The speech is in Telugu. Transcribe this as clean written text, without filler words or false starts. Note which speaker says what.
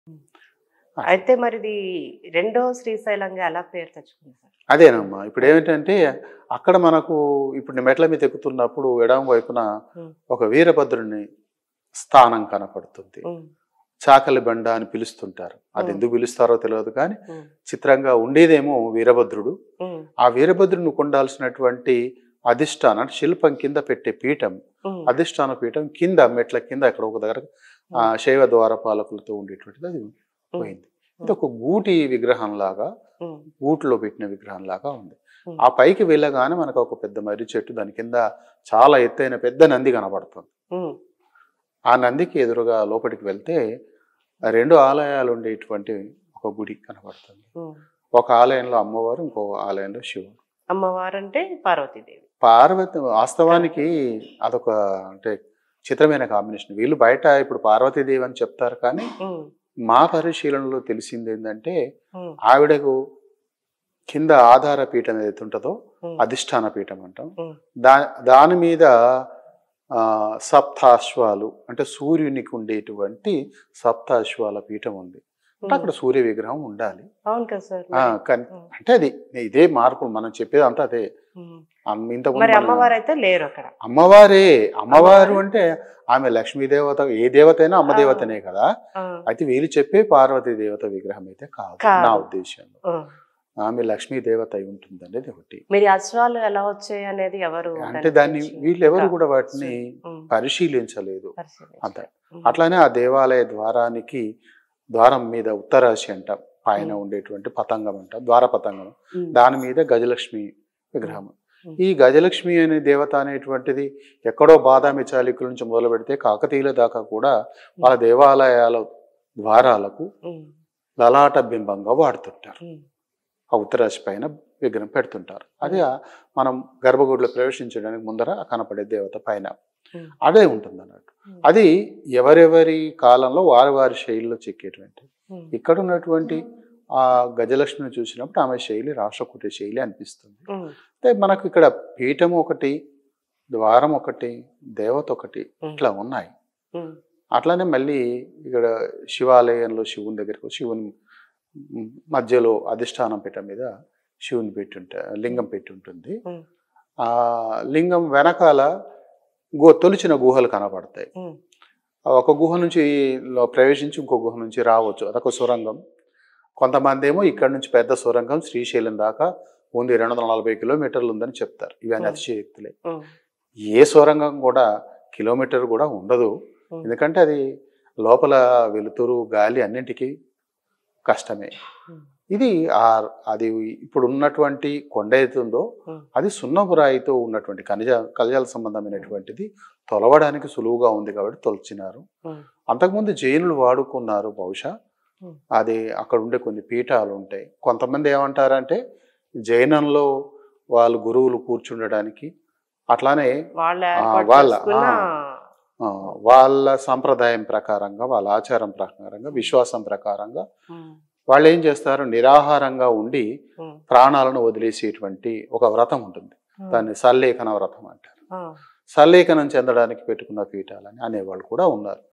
Speaker 1: హ్మ్.
Speaker 2: అట్లా.
Speaker 1: అయితే మరిది రెండో శ్రీశైలంగా ఎలా పేరు తెచ్చుకుంది సార్?
Speaker 2: అదేనమ్మా. ఇప్పుడేమిటంటే అక్కడ మనకు ఇప్పుడు నేను మెట్ల మీద ఎక్కుతున్నప్పుడు ఎడమ వైపున
Speaker 1: హ్మ్.
Speaker 2: ఒక వీరభద్రుని స్థానం కనపడుతుంది.
Speaker 1: హ్మ్.
Speaker 2: చాకలి బండ అని పిలుస్తుంటారు. అది
Speaker 1: హ్మ్.
Speaker 2: ఎందుకు పిలుస్తారో తెలియదు కానీ
Speaker 1: హ్మ్.
Speaker 2: చిత్రంగా ఉండేదేమో వీరభద్రుడు.
Speaker 1: హ్మ్.
Speaker 2: ఆ వీరభద్రునికి ఉండాల్సినటువంటి అధిష్టానం అంటే శిల్పం కింద పెట్టే పీఠం,
Speaker 1: హ్మ్.
Speaker 2: అధిష్టాన పీఠం కింద మెట్ల కింద అక్కడ ఒక దగ్గర
Speaker 1: హ్మ్.
Speaker 2: శైవ ద్వారపాలకులతో ఉండేటువంటిది అది
Speaker 1: హ్మ్.
Speaker 2: పోయింది. ఇది ఒక గూటి విగ్రహంలాగా,
Speaker 1: హ్మ్.
Speaker 2: గూటిలో పెట్టిన విగ్రహంలాగా ఉంది.
Speaker 1: హ్మ్.
Speaker 2: ఆ పైకి వెళ్ళగానే మనకు ఒక పెద్ద మర్రి చెట్టు, దాని కింద చాలా ఎత్తైన పెద్ద నంది కనబడుతుంది.
Speaker 1: హ్మ్.
Speaker 2: ఆ నందికి ఎదురుగా లోపలికి వెళ్తే రెండు ఆలయాలు ఉండేటువంటి ఒక గుడి కనబడుతుంది.
Speaker 1: హ్మ్.
Speaker 2: ఒక ఆలయంలో అమ్మవారు, ఇంకో ఆలయంలో శివుడు.
Speaker 1: అమ్మవారంటే పార్వతీదేవి.
Speaker 2: పార్వతి వాస్తవానికి అదొక అంటే చిత్రమైన కాంబినేషన్. వీళ్ళు బయట ఇప్పుడు పార్వతీదేవి అని చెప్తారు కానీ
Speaker 1: హ్మ్.
Speaker 2: మా పరిశీలనలో తెలిసింది ఏంటంటే
Speaker 1: హ్మ్.
Speaker 2: ఆవిడకు కింద ఆధార పీఠం ఏదైతే ఉంటుందో
Speaker 1: హ్మ్.
Speaker 2: అధిష్టాన పీఠం అంటాం.
Speaker 1: హ్మ్.
Speaker 2: దాని మీద సప్తాశ్వాలు అంటే సూర్యునికి ఉండేటువంటి సప్తాశ్వాల పీఠం ఉంది. అంటే
Speaker 1: హ్మ్.
Speaker 2: అక్కడ సూర్య విగ్రహం ఉండాలి.
Speaker 1: అవును కదా సార్ మరి.
Speaker 2: కానీ
Speaker 1: హ్మ్.
Speaker 2: అంటే అది ఇదే మార్పులు మనం చెప్పేది అంతా అదే.
Speaker 1: హ్మ్.
Speaker 2: ఇంతకుముందు
Speaker 1: మరి
Speaker 2: మన
Speaker 1: అమ్మవారైతే లేరు అక్కడ.
Speaker 2: అమ్మవారే. అమ్మవారు
Speaker 1: అమ్మవారు
Speaker 2: అంటే ఆమె లక్ష్మీ దేవత, ఏ దేవత అయినా అమ్మ
Speaker 1: ఆ!
Speaker 2: దేవతనే కదా.
Speaker 1: ఆ!
Speaker 2: అయితే వీళ్ళు చెప్పే పార్వతీ దేవత విగ్రహం అయితే కాదు నా
Speaker 1: కాదు.
Speaker 2: ఉద్దేశంలో.
Speaker 1: ఆ!
Speaker 2: ఆమె లక్ష్మీ దేవత అయి ఉంటుంది అనేది ఒకటి.
Speaker 1: మరి అశ్వాలు ఎలా వచ్చాయి అనేది ఎవరు
Speaker 2: అంటే
Speaker 1: దాని
Speaker 2: దాన్ని
Speaker 1: గురించి
Speaker 2: వీళ్ళెవరు
Speaker 1: ఇంకా
Speaker 2: కూడా వాటిని
Speaker 1: హ్మ్.
Speaker 2: పరిశీలించలేదు అంత.
Speaker 1: పరిశీలించలేదు. హ్మ్.
Speaker 2: అట్లానే ఆ దేవాలయ ద్వారానికి ద్వారం మీద ఉత్తరాశి అంటాం, పైన
Speaker 1: హ్మ్.
Speaker 2: ఉండేటువంటి పతంగం అంటాం, ద్వార పతంగం.
Speaker 1: హ్మ్.
Speaker 2: దాని మీద గజలక్ష్మి
Speaker 1: హ్మ్.
Speaker 2: విగ్రహం.
Speaker 1: హ్మ్.
Speaker 2: ఈ గజలక్ష్మి అనే దేవత అనేటువంటిది ఎక్కడో బాదామి చాళుక్యుల నుంచి మొదలు పెడితే కాకతీయుల దాకా కూడా వాళ్ళ దేవాలయాల ద్వారాలకు
Speaker 1: హ్మ్.
Speaker 2: లలాట బింబంగా వాడుతుంటారు.
Speaker 1: హ్మ్.
Speaker 2: ఆ ఉత్తరాశి పైన విగ్రహం పెడుతుంటారు. అది
Speaker 1: హ్మ్.
Speaker 2: మనం గర్భగుడిలో ప్రవేశించడానికి ముందర కనపడే దేవత పైన
Speaker 1: హ్మ్.
Speaker 2: అదే ఉంటుంది అన్నట్టు.
Speaker 1: హ్మ్.
Speaker 2: అది ఎవరెవరి కాలంలో వారి వారి శైలిలో చెక్కేటువంటి.
Speaker 1: హ్మ్.
Speaker 2: ఇక్కడ ఉన్నటువంటి ఆ గజలక్ష్మిని చూసినప్పుడు ఆమె శైలి రాష్ట్రకూట శైలి అనిపిస్తుంది.
Speaker 1: హ్మ్.
Speaker 2: అంటే మనకు ఇక్కడ పీఠం ఒకటి, ద్వారం ఒకటి, దేవత ఒకటి
Speaker 1: హ్మ్.
Speaker 2: ఇట్లా ఉన్నాయి.
Speaker 1: హ్మ్.
Speaker 2: అట్లానే మళ్ళీ ఇక్కడ శివాలయంలో శివుని దగ్గరకు శివుని మధ్యలో అధిష్టానం పీఠం మీద శివుని పెట్టి లింగం పెట్టి ఉంటుంది.
Speaker 1: హ్మ్.
Speaker 2: ఆ లింగం వెనకాల తొలిచిన గుహలు కనపడతాయి.
Speaker 1: హ్మ్.
Speaker 2: ఒక గుహ నుంచి ప్రవేశించి ఇంకో గుహ నుంచి రావచ్చు, అదొక సొరంగం. కొంతమంది ఏమో ఇక్కడ నుంచి పెద్ద సొరంగం శ్రీశైలం దాకా ఉంది, 240 కిలోమీటర్లు ఉందని చెప్తారు. ఇవన్నీ
Speaker 1: హ్మ్.
Speaker 2: అతిశయోక్తులే.
Speaker 1: హ్మ్.
Speaker 2: ఏ సొరంగం కూడా కిలోమీటర్ కూడా ఉండదు.
Speaker 1: హ్మ్.
Speaker 2: ఎందుకంటే అది లోపల వెలుతురు గాలి అన్నింటికీ కష్టమే.
Speaker 1: హ్మ్.
Speaker 2: ఇది అది ఇప్పుడు ఉన్నటువంటి కొండ ఏతుందో
Speaker 1: హ్మ్.
Speaker 2: అది సున్నపు రాయితో ఉన్నటువంటి కలజాల సంబంధమైనటువంటిది, తొలవడానికి సులువుగా ఉంది కాబట్టి తొలచినారు.
Speaker 1: హ్మ్.
Speaker 2: అంతకుముందు జైనులు వాడుకున్నారు బహుశా.
Speaker 1: హ్మ్.
Speaker 2: అది అక్కడ ఉండే కొన్ని పీఠాలు ఉంటాయి. కొంతమంది ఏమంటారంటే జైనంలో వాళ్ళు గురువులు కూర్చుండడానికి అట్లానే
Speaker 1: వాళ్ళు ఏర్పాటు
Speaker 2: వాళ్ళ
Speaker 1: చేసుకున్న
Speaker 2: వాళ్ళ సంప్రదాయం ప్రకారంగా, వాళ్ళ ఆచారం ప్రకారంగా, విశ్వాసం ప్రకారంగా
Speaker 1: హ్మ్.
Speaker 2: వాళ్ళు ఏం చేస్తారు, నిరాహారంగా ఉండి
Speaker 1: హ్మ్.
Speaker 2: ప్రాణాలను వదిలేసేటువంటి ఒక వ్రతం ఉంటుంది.
Speaker 1: హ్మ్.
Speaker 2: దాన్ని సల్లేఖన వ్రతం అంటారు.
Speaker 1: ఆ!
Speaker 2: సల్లేఖనం చెందడానికి పెట్టుకున్న పీఠాలని అనేవాళ్ళు కూడా ఉన్నారు.